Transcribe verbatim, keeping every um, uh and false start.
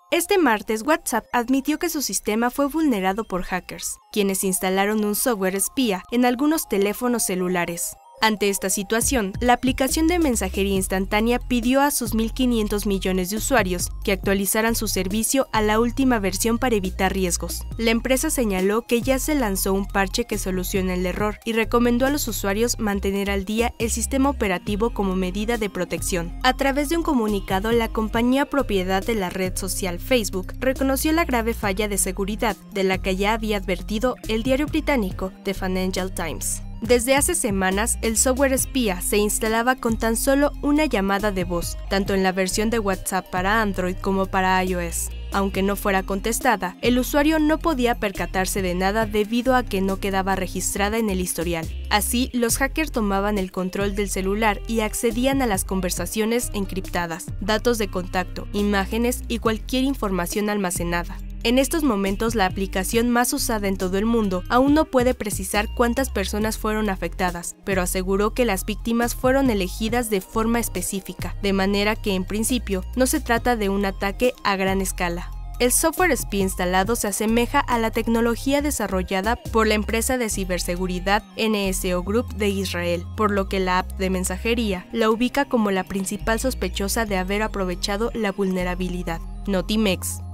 Este martes, WhatsApp admitió que su sistema fue vulnerado por hackers, quienes instalaron un software espía en algunos teléfonos celulares. Ante esta situación, la aplicación de mensajería instantánea pidió a sus mil quinientos millones de usuarios que actualizaran su servicio a la última versión para evitar riesgos. La empresa señaló que ya se lanzó un parche que soluciona el error y recomendó a los usuarios mantener al día el sistema operativo como medida de protección. A través de un comunicado, la compañía propiedad de la red social Facebook reconoció la grave falla de seguridad de la que ya había advertido el diario británico The Financial Times. Desde hace semanas, el software espía se instalaba con tan solo una llamada de voz, tanto en la versión de WhatsApp para Android como para iOS. Aunque no fuera contestada, el usuario no podía percatarse de nada debido a que no quedaba registrada en el historial. Así, los hackers tomaban el control del celular y accedían a las conversaciones encriptadas, datos de contacto, imágenes y cualquier información almacenada. En estos momentos, la aplicación más usada en todo el mundo aún no puede precisar cuántas personas fueron afectadas, pero aseguró que las víctimas fueron elegidas de forma específica, de manera que en principio no se trata de un ataque a gran escala. El software espía instalado se asemeja a la tecnología desarrollada por la empresa de ciberseguridad N S O Group de Israel, por lo que la app de mensajería la ubica como la principal sospechosa de haber aprovechado la vulnerabilidad. Notimex.